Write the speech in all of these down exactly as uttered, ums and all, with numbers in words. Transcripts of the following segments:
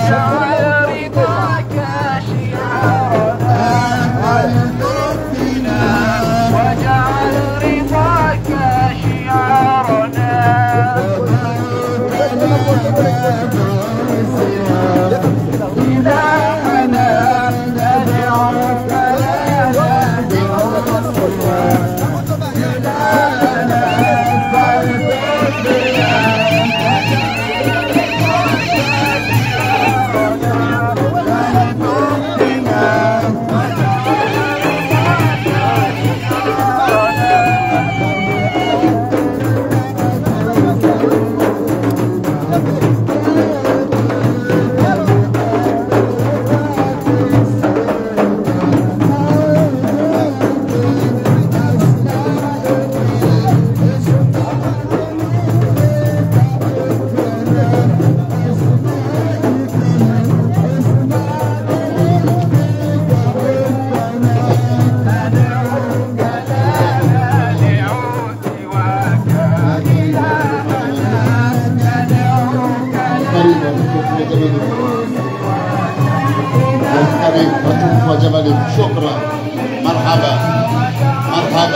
شكرا مرحبا مرحبا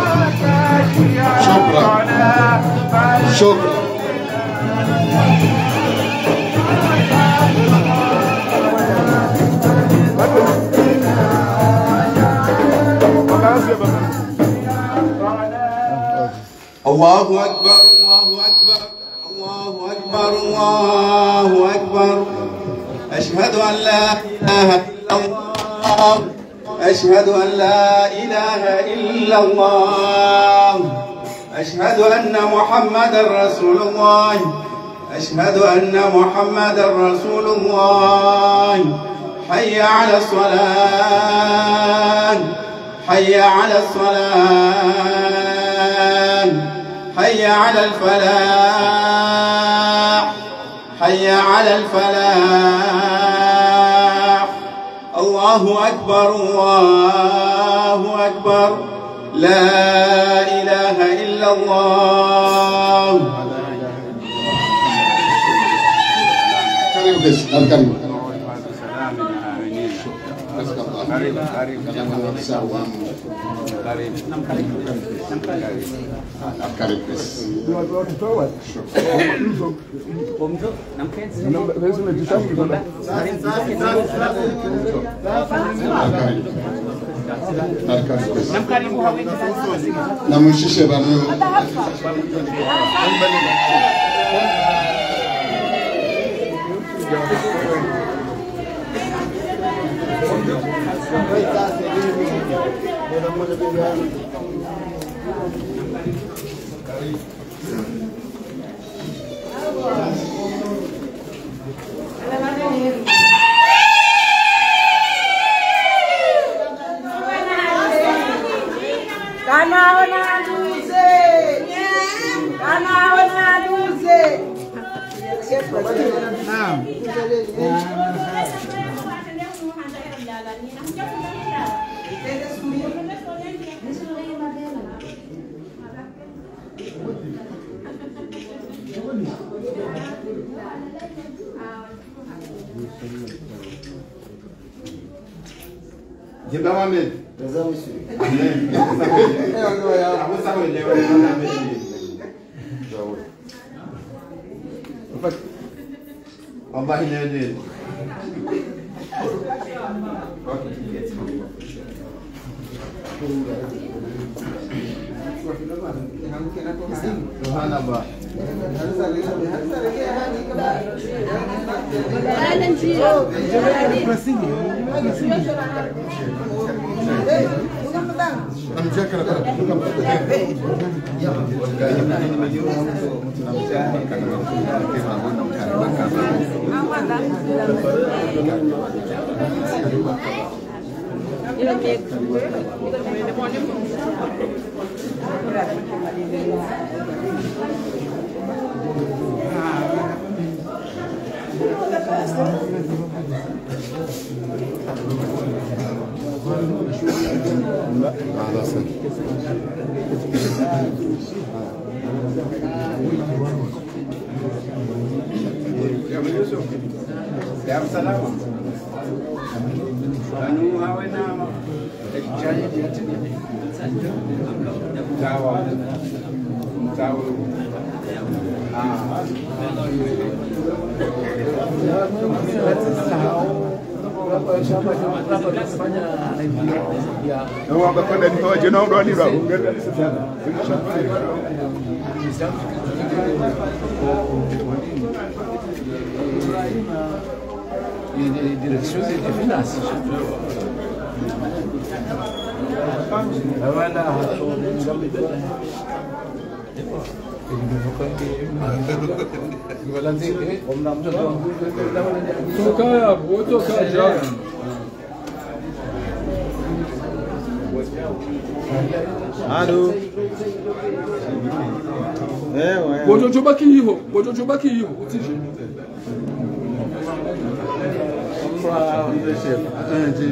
شكرا شكرا الله أكبر الله أكبر الله أكبر الله أكبر أشهد أن لا إله إلا الله أشهد أن لا إله إلا الله أشهد أن محمدا رسول الله أشهد أن محمدا رسول الله حي على الصلاة حي على الصلاة حي على الفلاح حي على الفلاح الله أكبر الله أكبر لا إله إلا الله. كريم بس كريم كريم كريم كريم بس namun shishe ba ne Kana wana duze, kana wana duze. Naam. Jenda mame. Reza monsieur. Amen. Abu sahu lewa na mimi. Jawo. Allah inade. Subhanallah. I'm checking it لا هذا سن يا من يوسف Dar es Salaam. Anu hawe nama. Tawa. Tawa. Ah. Não, agora quando ele não é não não ali não. E direção de finanças. Tocar, vou tocar já. Alô. É, ué. Vou jogar aqui, hijo. Vou jogar aqui, hijo. Para onde chega? Antes.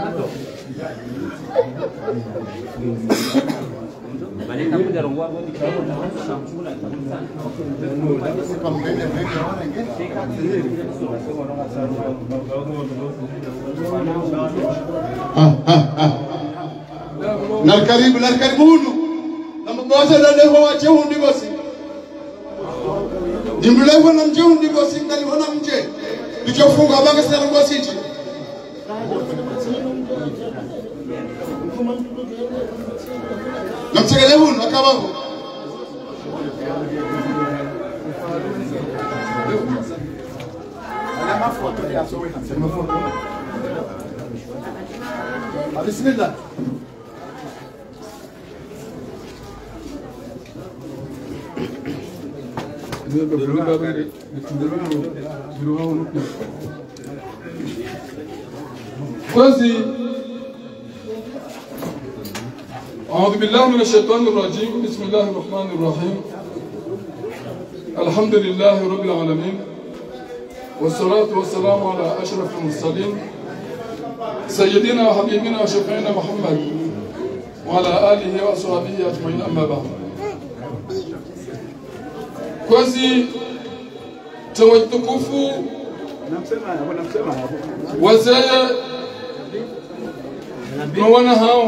Balik kamu dari luar gua dikau dah samsul lah na karibu na karibuni na mboza na leo wache hundi bosi jimlevo na mje hundi bosi ngali wana mje lichofunga banga sana bosi hichi namtegele huno akabango Ana mafoto ya sowe na sema foto. Bismillah. كوزي أعوذ بالله من الشيطان الرجيم بسم الله الرحمن الرحيم الحمد لله رب العالمين والصلاة والسلام على أشرف المرسلين سيدنا وحبيبنا وشفيعنا محمد وعلى آله وأصحابه أجمعين أما بعد كوزي توجتكفو wazee mwana hao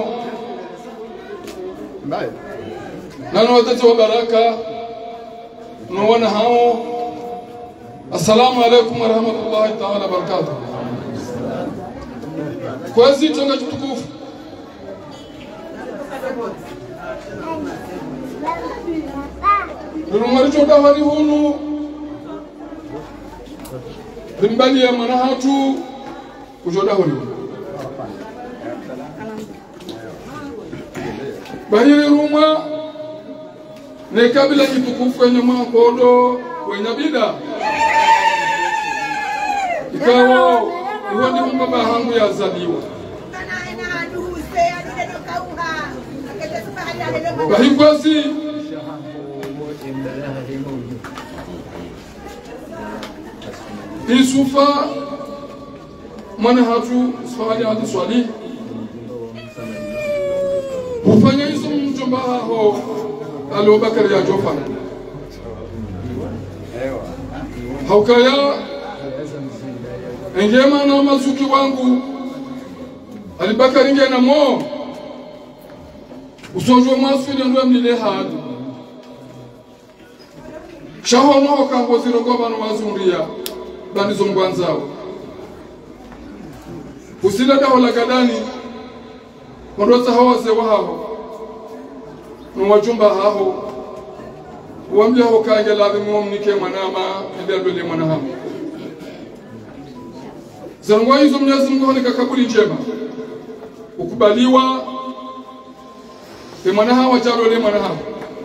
nani watatu wa baraka mwana hao assalamu alaikum wa rahmatullahi ta'ala wa barakatuh kwezi tonga tukufu nurumari choda wali hunu Rimbali ya manahatu kujoda hulu. Bahiri rumwa ne kabila kitukufu kwenye makodo kwenye bida. Ikawa iwa ni mbaba hangu ya zaliwa. Bahiri kwasi Isufa mwana hatu swali hadi swali ufanya hizo mjomba hao Abubakar ya Jofa haukaya ngema na mazuki wangu Abubakar nge na mo usojo masfili ndo mlile hadu shaho no kango zirogo banu mazungia banizo mgwanzao usila daho la kadani mondoza hawaze wao no wajumba hao wambia ho kage la mumnike manama ndio le mwanahama zangwa hizo Mwenyezi Mungu ni kakabuli njema ukubaliwa e mwanahawa jalo le mwanahama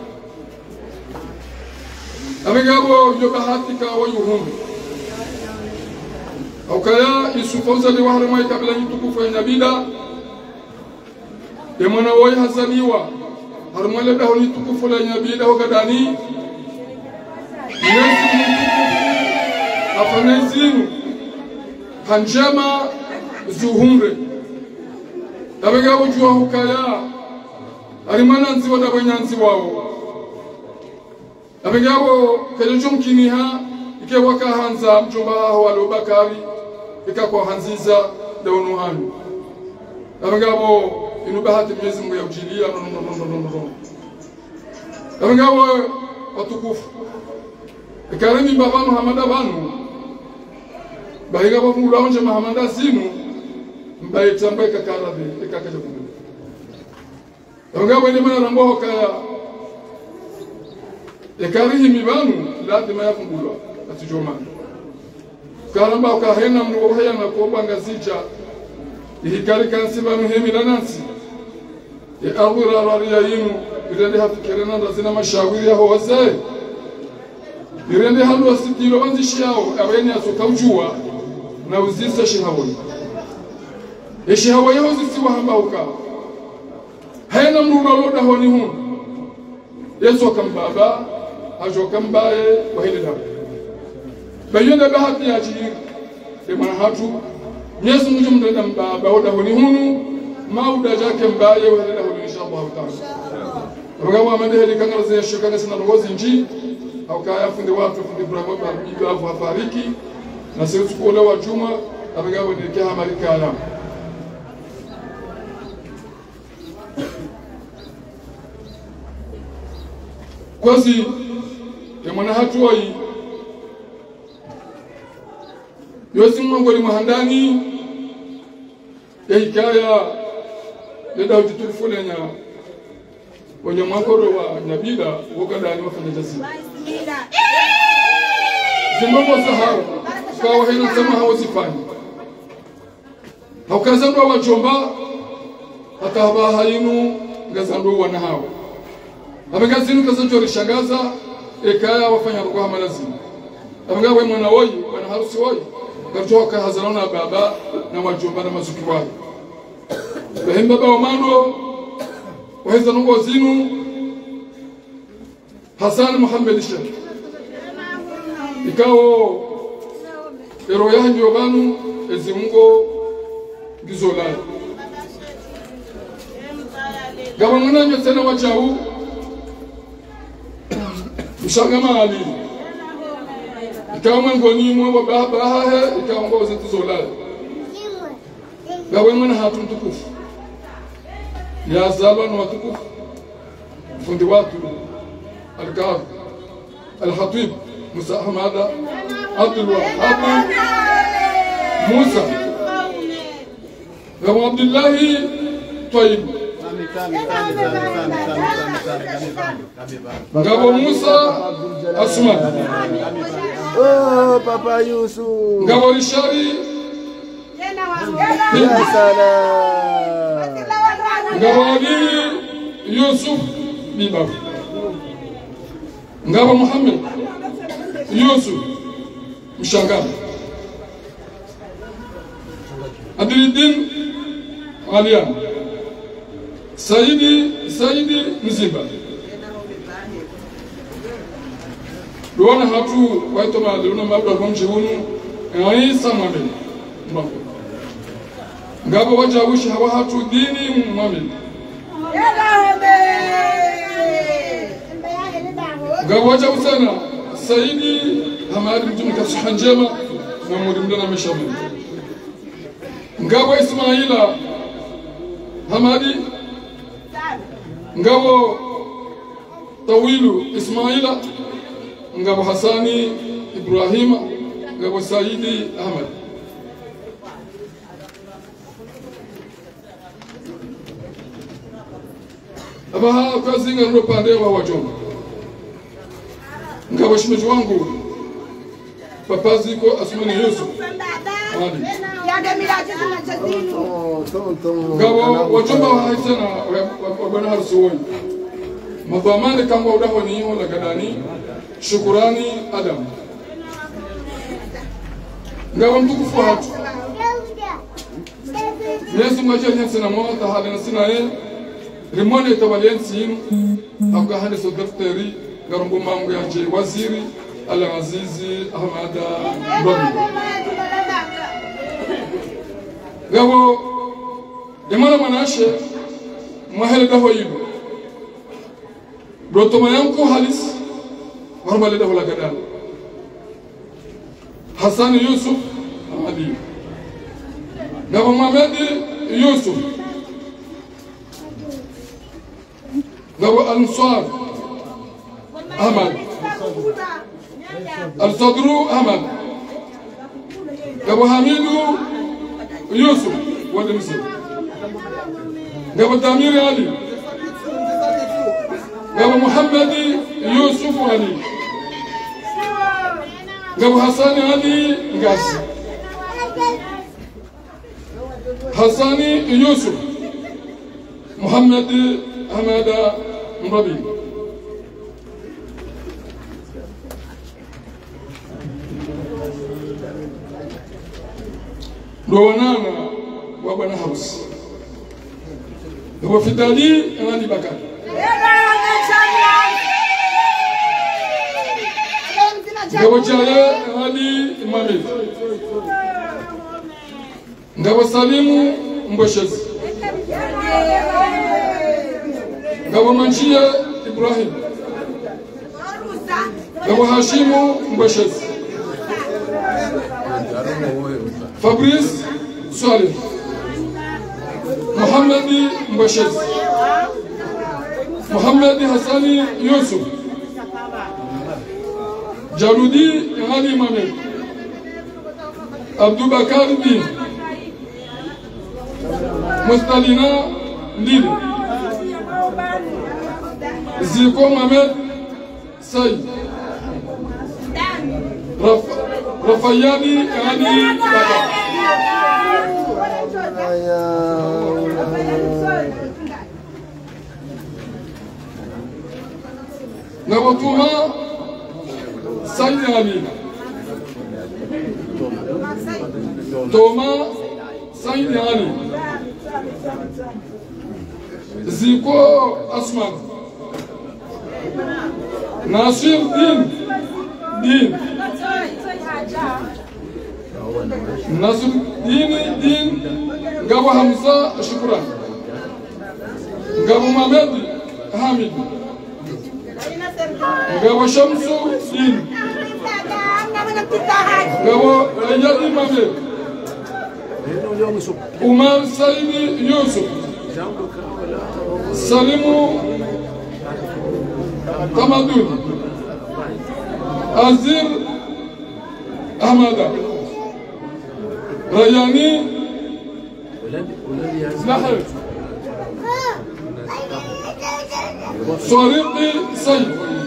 amegabo yo bahatika wa yuhum Aukaya isufoza li wahramai kabla yitukufu ya nabida Yemana woi hazaliwa Harumale daho ni tukufu la nabida wakadani Nezi mtukufu Afanezinu Hanjema zuhumre Tabega ujua hukaya Arimana nziwa dabanya nziwao Tabega wo Kajojum kiniha Ike waka hanza mjomba wa Abubakari ikakwa hanziza dawnu hanu abangabo inu bahati Mwenyezi Mungu ya ujilia no no no no no abangabo watukufu ikaremi babanu hamada banu bahiga bafungula onje mahamanda zinu mbaye tamba ikakarabe ikakaje kumwe abangabo ni mana rambo kaya ikarihi mibanu lazima yafungulwa atujoma karamba ukahena mnu uhaya na kuobanga zija ihikari kansi banu hemila nansi ya arura rariya yinu irende hafikirena ndazina mashawiri yaho wazee irende halu wasitilo wanzishi yao abayeni asuka ujua na uzisa shihawoni ya shihawa yaho zisiwa hamba uka hena mnu uraloda honi hunu yesu wakambaba hajo kambaye wahili dabu bayonda bahati ya chiri de manahatu Yesu Mungu mndenda mbaba oda honi hunu mauda jake mbaye wahili dabu inshallah taala rogawa amande heli kangala zya shukana sana ngozi nji au kaya fundi watu fundi bravo bibi afu afariki na sisi kule wa juma abigawa ni kia marikala kwazi ya manahatu wai yosi mwangoli mahandani ya hikaya leda ujitulifule nya wenye mwakoro wa nyabida wakadani wafanya jazima zimbomo sahara kawa hina sama hawa sifani haukazandwa wajomba hata haba hainu gazandwa wanahawa abagazinu kazanjori shangaza ekaya wafanya rugo hamalazimu abagawe mwana woyi wana harusi woyi gatoka hazalona baba na wajomba na mazuki wao bahimba baba mano waheza nungo zinu Hassan Muhammad Sheikh ikao ero yanjo banu ezimungo gizola gaba mwananyo tena wachau mshangama ali ikawa ngoni mwe wa baba hahe ikawa ngo zitizola gaba mwana hatu mtukufu ya zalwa na watukufu fundi watu al-Kaab al-Khatib Musa Ahmad Abdul Wahab Musa Abu Abdullah Tayyib Ngabo Musa Asma Oh Papa Yusuf Ngabo Rishari Ya salam Ngabo Ali Yusuf Biba Ngabo Muhammad Yusuf Mshangama Abdulidin Alian Saidi Saidi Mzimba Duwana hatu waito maadiluna mabda kwa mchihunu Ngayi samame Ngabo waja wishi hawa hatu dini mwamili Ngabo waja usana Saidi Hamadi mtumu kasuha njema na murimdana meshamili Ngabo Ismaila Hamadi Ngabo Tawilu Ismaila Ngabo Hassani Ibrahima Ngabo Saidi Ahmad Abaha kazi nga nuro pande wa wajomba Ngabo shimeji wangu Papazi ko Asmani Yusuf Hadi Ngabo wajomba wa haitana wabana harusuwani Madhamani kama udaho ni hiyo la gadani Shukurani Adam Ngabo mtukufu wa hatu Yesu mwajia hiyo sina mwata hali na sina ye Rimone itawaliensi hinu Hauka hane so daftari Garumbu mangu ya je waziri Al-Azizi Ahmada Mbami Ngabo Imana manashe Mwahele daho yibu Brotoma yanku halis Warmale daho la gadani Hassani Yusuf Ahmadi Ngabo Mohamed Yusuf. Ngabo Ansar Ahmad. Al-Sadru Ahmad. Ngabo Hamidu Yusuf wadi Misri. Ngabo Damir Ali. Ngabo Muhammad Yusuf Ali. Ngabo Hassan Ali Ngasi. Hassani Yusuf. Muhammad Hamada Mrabi. Rowanana wa bwana harusi. Ngabo Fidali Ali Bakari. Ngabo Jaya Ali Mohamed. Ngabo Salimu Mboshezi. Ngabo Manjia Ibrahim. Ngabo Hashimu Mboshezi. Fabrice Salih. Muhammad Mboshezi. Muhammad Hassani Yusuf. Jaludi Ali Mohamed. Abdou Bakar Din. Mustalina Lili. Ziko Mohamed Saïd. Raf Rafayani Ali Baba. Nabotuma Saïd Ali. Thomas Saïd Ali. Ziko Asman. Nasir Din Din. Nasir Din Din. Ngabo Hamza Shukran. Ngabo Mohamed Hamid. Ngabo Shamsu Din. Ngabo Ayadi Mohamed. Umar Saidi Yusuf. Salimu Tamadun. Azir Ahmada. Rayani Nahar. Soriqi Said.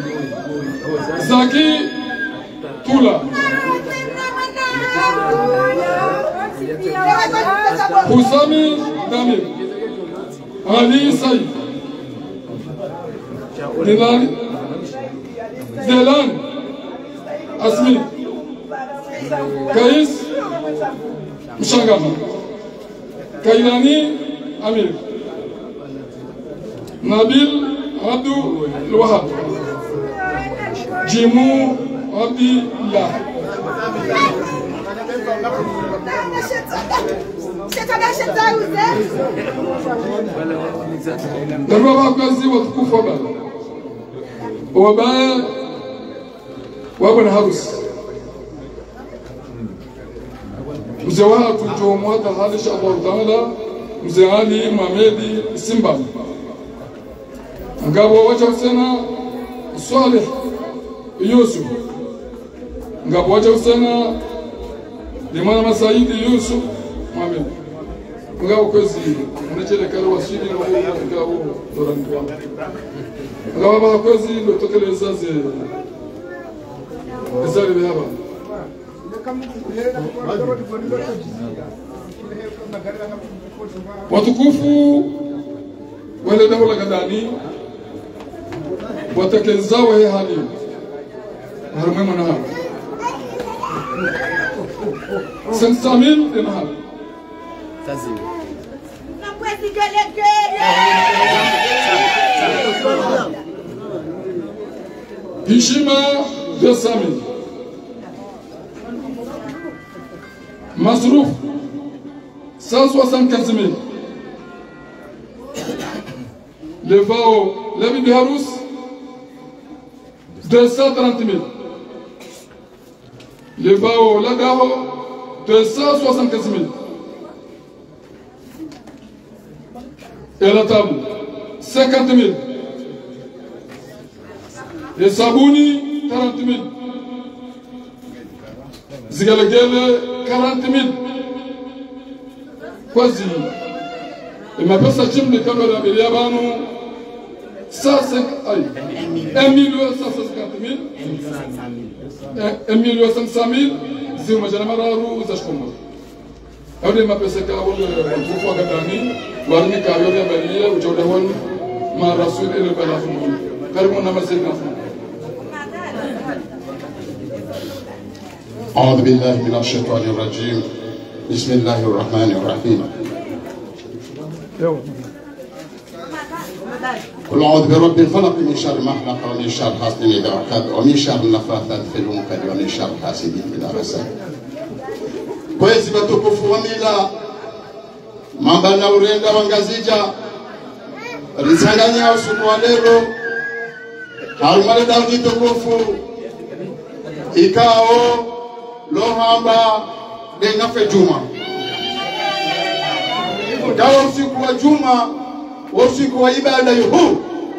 Zaki Tula. Husami Damir. Ali Said. Dilan Delan Asmi. Kais Mshangama. Kailani Amir. Nabil Abdul Wahab. Jimu Abdillah. Nababa kazi watukufu baba. Wabaya wabwana harusi. Mzee watu jomwata hali inshallah taala Mzee Ali Mohamed Simba. Ngabo wacha usena Saleh Yusuf. Ngabo wacha usena Limana Masaidi Yusuf Mohamed. Ngabo kwezi unachele karo wasidi na ngabo dorandwa. Ngabo baba kwezi ndo tokeleza ze Ezali baba. Watukufu wale daula kadani watekeleza wa hali harumema na hapo sensamin na hapo tazini na kwezi gelegele heshima de sami masruf cent soixante-quinze mille. Le Vao, l'ami de Harous, deux cent trente mille. Le Vao, Lagao, deux cent soixante-quinze mille. et la table cinquante mille. Et Sabouni quarante mille. Zigalegele quarante mille. Quasi. Et ma personne de caméra Beliabano cent million cent cinquante mille. un million cinq cent mille. Zima Janamararu Zashkoma. Audi ma personne qui a eu un fois Gadani, Warmi Kayoria Belia, ou Jodawan, ma Rasul et le Balafon. Carmona Mazena. أعوذ بالله من الشيطان الرجيم بسم الله الرحمن الرحيم قل أعوذ برب الفلق من شر ما خلق ومن شر حاسد إذا وقب ومن شر النفاثات في العقد ومن شر حاسد إذا حسد kwezi watukufu wa mila mamba na urenda wangazija risanganya usiku wa leo harumale daudi tukufu ikao lohamba dengafe juma dawa usiku wa juma usiku wa ibada yuhu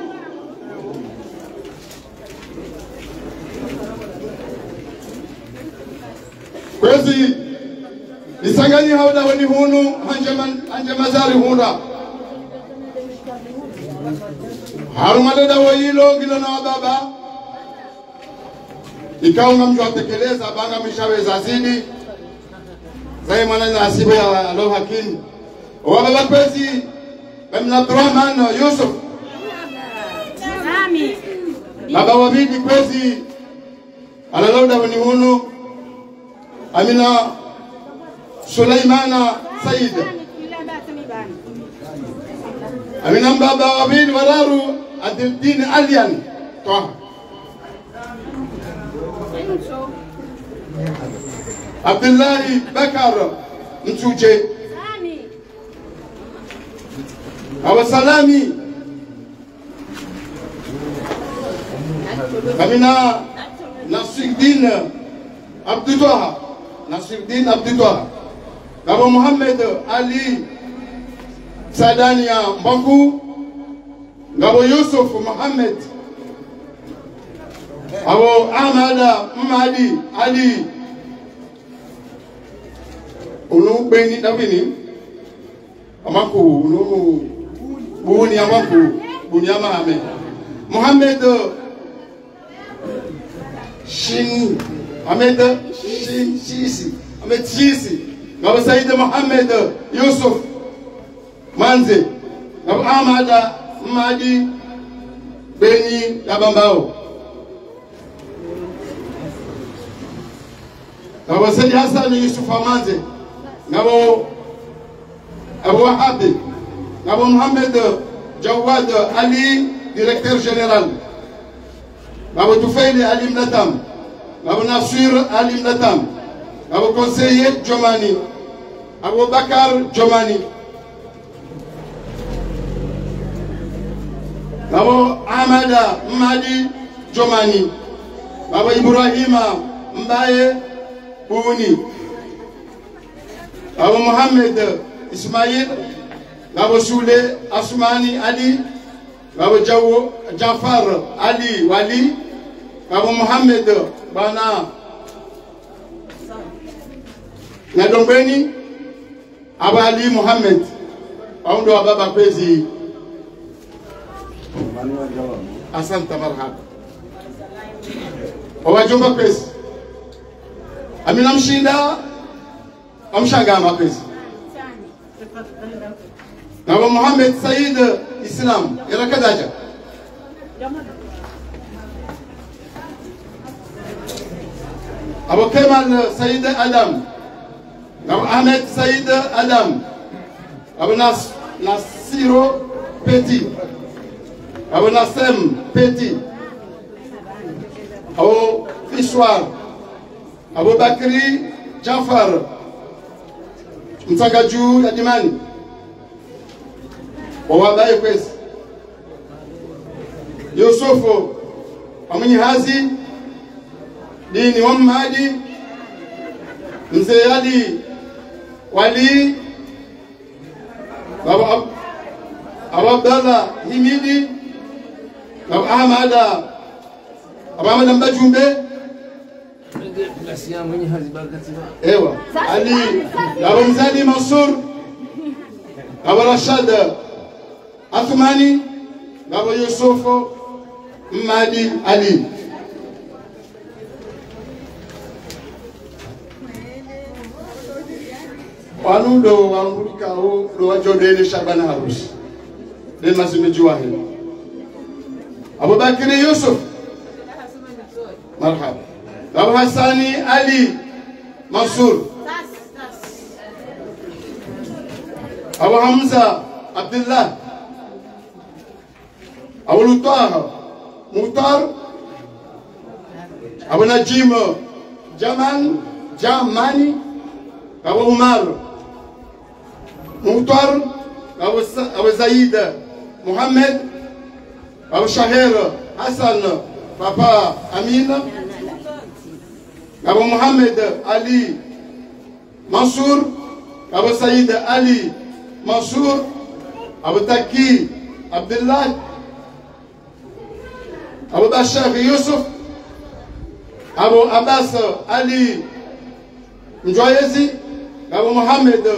kwezi nisanganyi hauda wani hunu hanjamazari hunda harumale dawa hilo gilo na wababa ikaunga mjua tekeleza banga mishaweza zidi zai mwana nasibu ya alo hakim wababa kwezi Bamna Abdurrahman Yusuf Nami baba wabidi kwezi alalauda wani hunu Amina Sulaimana Said Amina baba wabidi wararu Adildin Alian Toha Abdullahi Bakar Mtuje Awa Salami Amina Nasiruddin Abdullah Nasiruddin Abdullah Abu Muhammad Ali Sadania Mbangu Abu Yusuf Muhammad Abu Ahmad Mahdi Ali Unu Beni Davini Amaku Unu Buni Amaku Buni Amahame Muhammad Shin Ahmed Shin Sisi Ahmed Sisi Abu Said Muhammad Yusuf Manze Abu Ahmad Mahdi Beni Yabambao Abu Said Hassan Yusuf Manze Abu Abu Wahab Abu Muhammad Jawad Ali Directeur Général Abu Tufaili Ali Mnatam Abu Nasir Ali Mnatam Abu Conseiller Jomani Abu Bakar Jomani Abu Ahmada Mahdi Jomani Abu Ibrahima Mbaye Buni Abu Muhammad Ismail Abu Sule Asmani Ali Abu Jawo Jafar Ali Wali Abu Muhammad Bana Nadombeni Abu Ali Muhammad Aundo Baba Kwezi Asante marhaba Wajumba Kwezi Amina mshinda Amshangama Kwezi Abu Muhammad Said Islam Ila Kadaja Abu Kemal Said Adam Abu Ahmed Said Adam Abu Nas Nasiro Petit Abu Nasem Petit Abu Fishwar Abu Bakri Jafar Mtangaju Yadimani Wawabaye Kwezi Yusufu Amunyihazi Dini wa Mahdi Mzee Ali Wali Abu Abu Abdallah Himidi, Abu Ahmad, Abu Ahmad Mbajumbe, Ewa, Ali, Abu Mzani Mansur, Abu Rashad Athmani, Abu Yusuf Mmadi Ali. Wanudo wangulika ho do wajodele Shabana harusi. Den masimejuwa hili. Abu Bakr Yusuf. Marhaba. Abu Hassani Ali Mansur. Abu Hamza Abdullah. Abu Lutaha Muhtar. Abu Najim Jaman Jamani. Abu Umar Muhtar. Abu Zaid Muhammad. Abu Shahir Hassan Papa Amin. Abu Muhammad Ali Mansur. Abu Said Ali Mansur. Abu Taki Abdullah. Abu Bashar Yusuf. Abu Abbas Ali Njoyezi. Abu Muhammad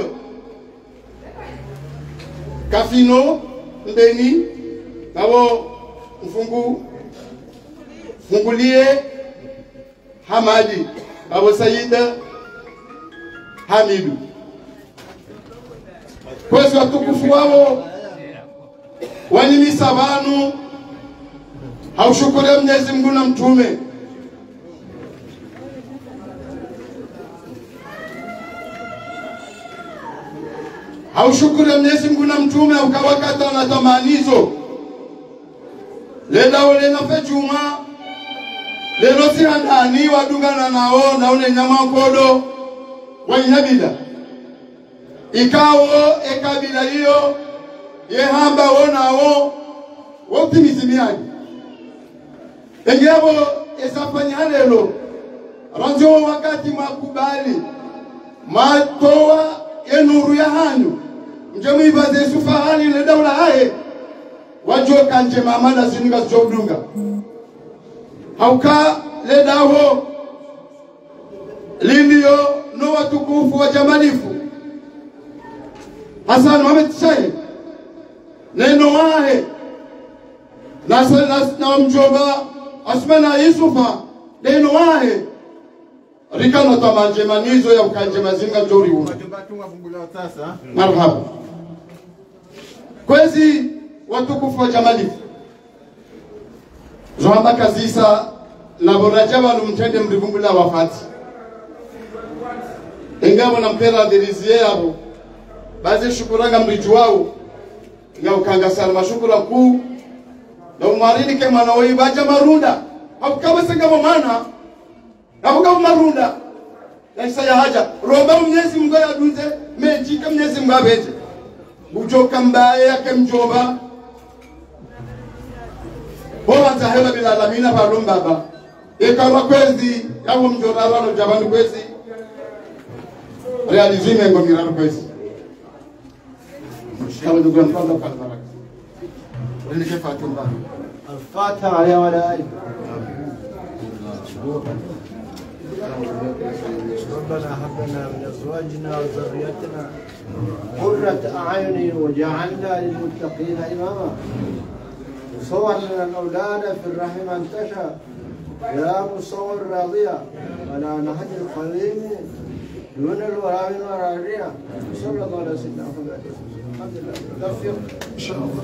Kafino Mbeni. Abu Mfungu Fungulie Hamadi. Abu Said Hamidu. Kwezi watukufu wao wanimisa banu haushukuru Mwenyezi Mungu na mtume. Haushukuru Mwenyezi Mungu na mtume ukawakata na tamanizo. Leda ole na fejuma. Lero si handani wadungana nao na une nyama kodo wanyabila. Ikawo ekabila hiyo yehamba wonao wotimizimiani. Engebo esafanya lelo ranjo wakati makubali matoa yenuru ya hanyu njemu ibaze sufahani le daula hae wajoka nje mamada zininga zojodunga hauka le daho lindio no watukufu wa jamalifu Hassan Mohamed Sheikh neno wahe na na mjoba Asmana Yusufa neno wahe rikano tamanje manizo ya ukanje mazinga jori uno marhaba kwezi watukufu wa jamalifu zohamba kazisa na borajaba numtende mrivumbula wafati engabo na mpera dirizie yabo baze shukuranga mriju wao nga ukanga salma shukura kuu na umarini ke mwana wei baja marunda haukaba senga mana haukaba marunda na isa ya haja romba Mwenyezi Mungu yadunze mejika Mwenyezi Mungu abeje bujoka mbaye yake mjoba bora tahela bila lamina balum baba ekawa kwezi yawo mjora rano jabani kwezi realizime ngo mirano kwezi kama ndugu yangu kwanza kwa baraka nini kifaatu mbaya الفاتحة يا ولائي ربنا هب لنا من ازواجنا وذريتنا قرة اعين وجعلنا للمتقين اماما صور لنا الاولاد في الرحم انتشى يا مصور راضية ولا نهج القويم دون الورى من ورائها صلى الله على سيدنا محمد الحمد لله توفيق ان شاء الله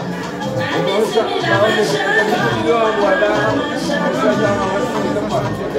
اليوم ولا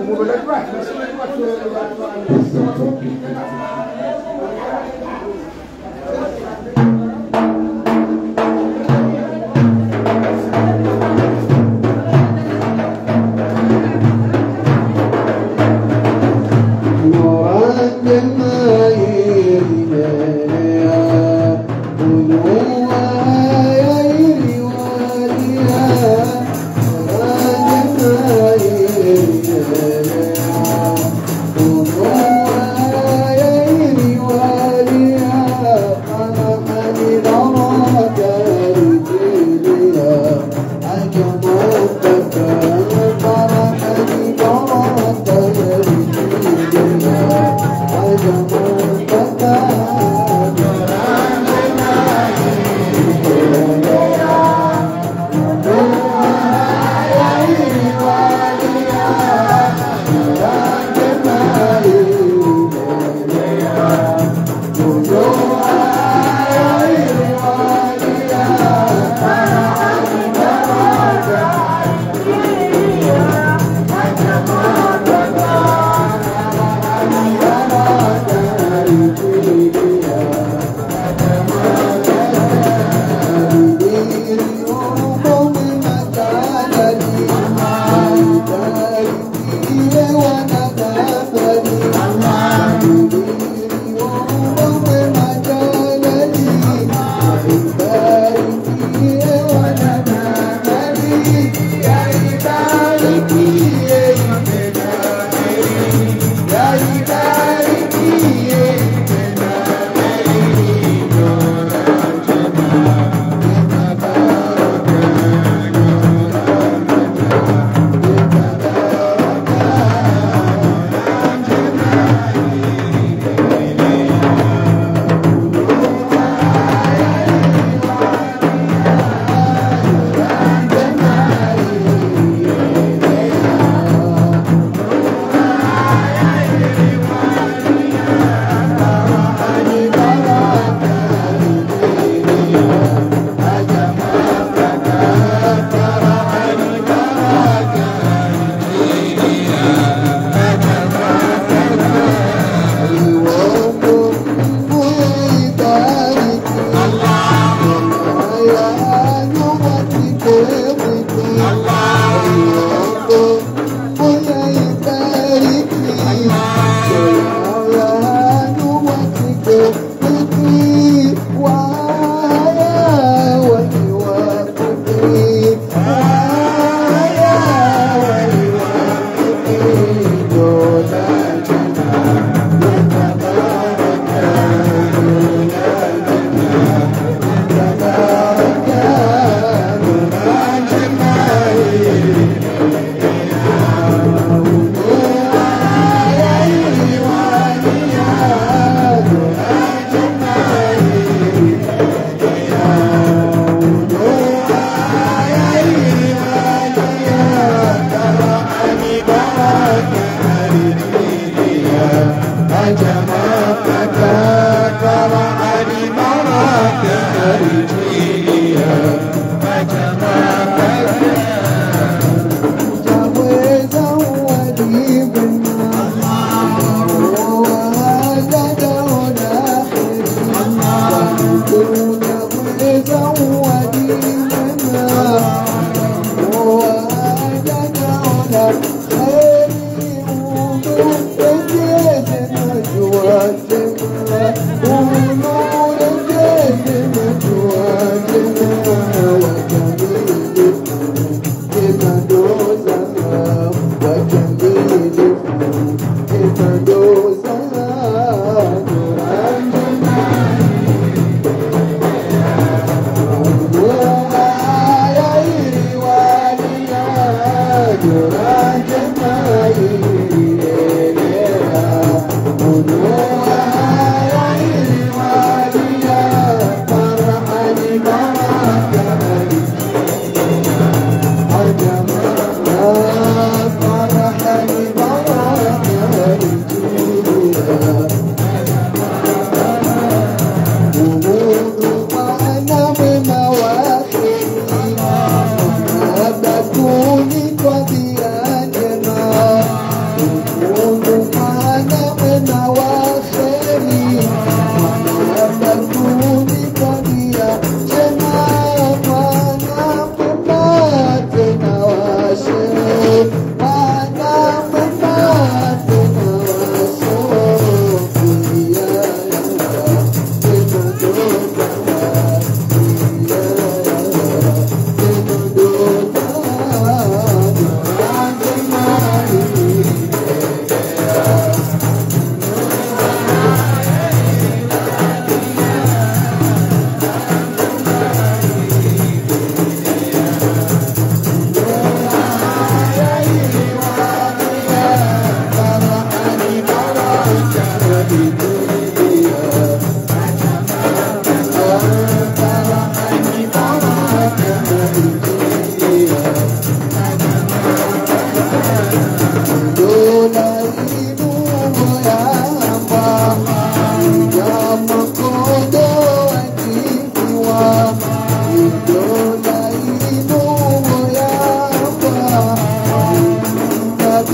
You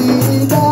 حميدا